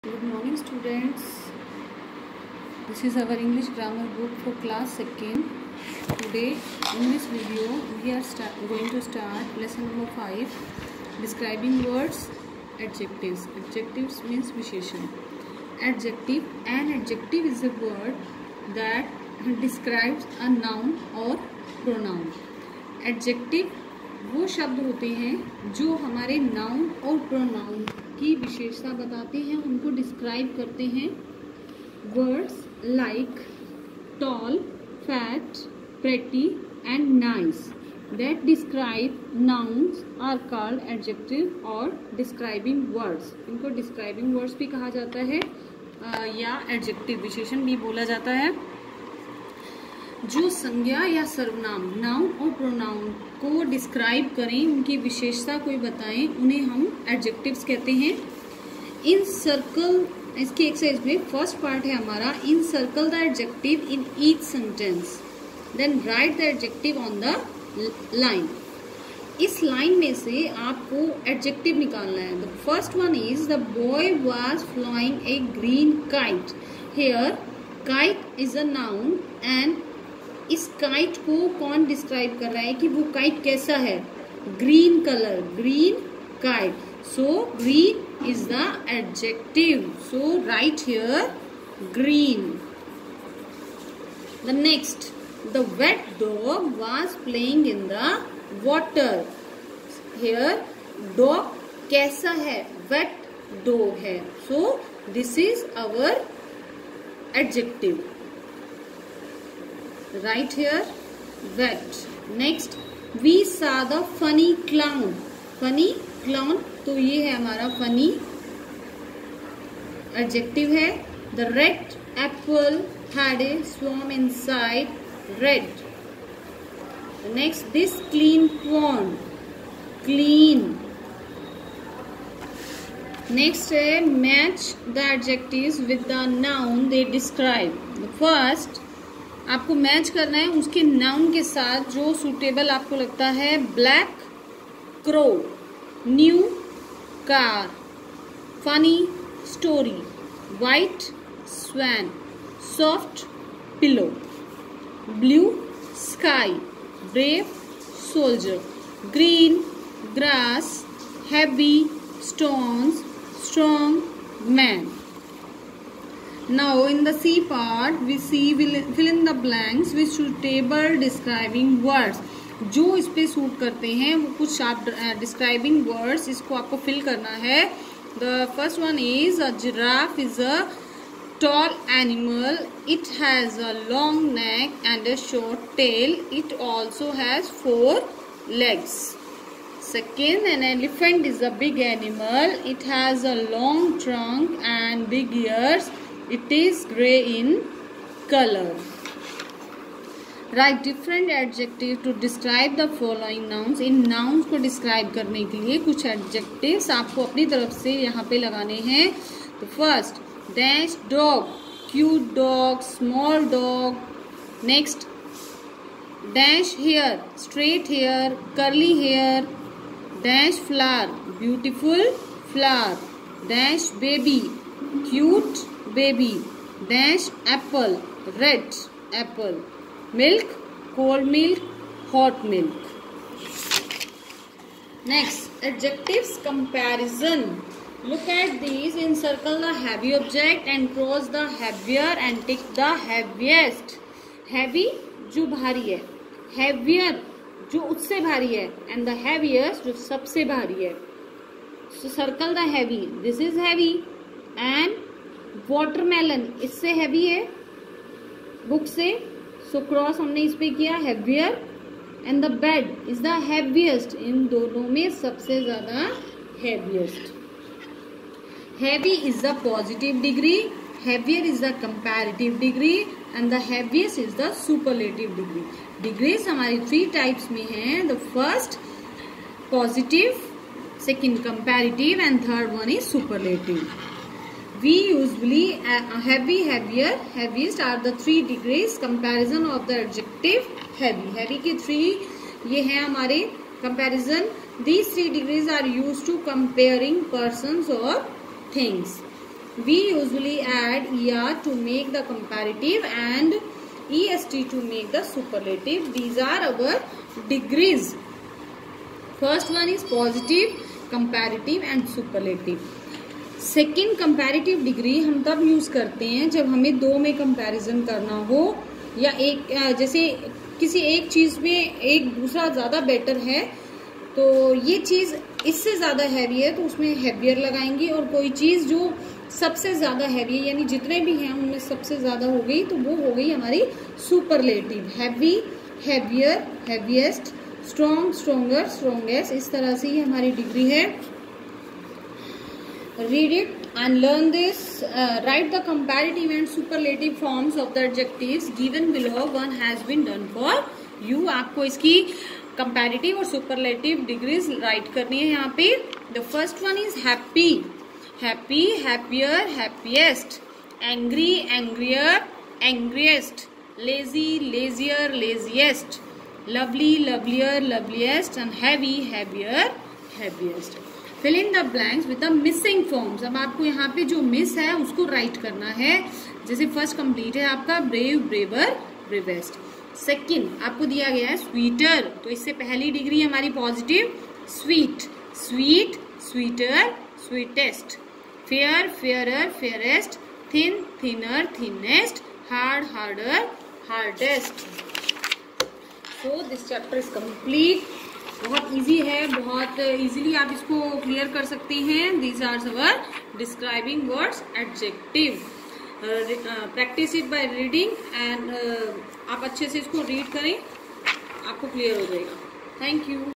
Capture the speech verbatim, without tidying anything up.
Good morning, students. This is our English grammar book for class second. Today, in this video, we are start, going to start lesson number five, describing words, adjectives. Adjectives means visheshan. Adjective. An adjective is a word that describes a noun or pronoun. Adjective वो शब्द होते हैं जो हमारे noun और pronoun की विशेषता बताते हैं, उनको डिस्क्राइब करते हैं. Words like tall, fat, pretty and nice that describe nouns are called adjective और डिस्क्राइबिंग वर्ड्स. इनको डिस्क्राइबिंग वर्ड्स भी कहा जाता है आ, या एडजेक्टिव विशेषण भी बोला जाता है. जो संज्ञा या सर्वनाम नाउन और प्रोनाउन को डिस्क्राइब करें, उनकी विशेषता कोई बताएं, उन्हें हम एडजेक्टिव्स कहते हैं. इन सर्कल, इसकी एक्सरसाइज में फर्स्ट पार्ट है हमारा, in circle the adjective in each sentence, then write the adjective on the line. इस लाइन में से आपको एडजेक्टिव निकालना है. The first one is the boy was flying a green kite. Here kite is a noun and इस kite को कौन describe कर रहा है कि वो काइट कैसा है? Green colour, green kite. So green is the adjective. So right here green. The next, the wet dog was playing in the water. Here dog कैसा है? वेट डॉग है. So this is our adjective. Right here, wet. Next, we saw the funny clown. Funny clown, तो ये है हमारा funny adjective है. The red apple had a swarm inside. Red. Next, this clean pond. Clean. Next है match the adjectives with the noun they describe. The first, आपको match करना है उसके नाउन के साथ जो सूटेबल आपको लगता है. Black crow, new car, funny story, white swan, soft pillow, blue sky, brave soldier, green grass, heavy stones, strong man. Now in the C part we see fill in the blanks with suitable describing words. जो इस पे suit करते हैं वो कुछ आप describing words इसको आपको फिल करना है. The first one is a giraffe is a tall animal. It has a long neck and a short tail. It also has four legs. Second, an elephant is a big animal. It has a long trunk and big ears. It is grey in color. Write different adjectives to describe the following nouns. In nouns को describe करने के लिए कुछ adjectives आपको अपनी तरफ से यहाँ पे लगाने हैं. तो first, dash dog, cute dog, small dog. Next, dash hair, straight hair, curly hair. Dash flower, beautiful flower. Dash baby, cute baby. Dash apple, red apple. Milk, cold milk, hot milk. Next, adjectives comparison. Look at these. Encircle the heavy object and cross the heavier and tick the heaviest. Heavy जो भारी है, heavier जो उससे भारी है, and the heaviest जो सबसे भारी है. So circle the heavy. This is heavy. And watermelon इससे हैवी है बुक से, सो क्रॉस हमने इस पे किया. Heavier and the bed is the heaviest. इन दोनों में सबसे ज्यादा heaviest. Heavy is the positive degree, heavier is the comparative degree and the heaviest is the superlative degree. Degrees हमारी थ्री टाइप्स में हैं. The first positive, second comparative and third one is superlative. We usually uh, heavy, heavier, heaviest are the three degrees comparison of the adjective heavy. Heavy के three ये हैं हमारे comparison. These three degrees are used to comparing persons or things. We usually add er to make the comparative and est to make the superlative. These are our degrees. First one is positive, comparative and superlative. Second, comparative degree हम तब use करते हैं जब हमें दो में comparison करना हो, या एक जैसे किसी एक चीज में एक दूसरा ज्यादा बेटर है तो ये चीज इससे ज्यादा हैवी है तो उसमें हैवियर लगाएंगे, और कोई चीज जो सबसे ज्यादा हैवी है यानी जितने भी हैं उनमें सबसे ज्यादा हो गई तो वो हो गई हमारी superlative. Heavy, heavier, heaviest, strong, stronger, strongest, इस तरह से ही हमारी डिग्री है. Read it and learn this. Uh, write the comparative and superlative forms of the adjectives given below. One has been done for you. आपको इसकी comparative और superlative degrees write करनी है यहाँ पे. The first one is happy, happy, happier, happiest. Angry, angrier, angriest. Lazy, lazier, laziest. Lovely, lovelier, loveliest. And heavy, heavier, heaviest. Fill in the blanks with the missing forms. अब आपको यहाँ पे जो miss है उसको राइट करना है. जैसे फर्स्ट कंप्लीट है आपका ब्रेव, ब्रेवर, ब्रेवेस्ट. सेकंड आपको दिया गया है स्वीटर, तो इससे पहली डिग्री हमारी positive. Sweet, sweet, sweeter, sweetest. Fair, fairer, fairest. Thin, thinner, thinnest. Hard, harder, hardest. So this chapter is complete. बहुत इजी है, बहुत इजीली आप इसको क्लियर कर सकते हैं. These are our describing words adjective. Practice it by reading and आप अच्छे से इसको रीड करें, आपको क्लियर हो जाएगा. Thank you.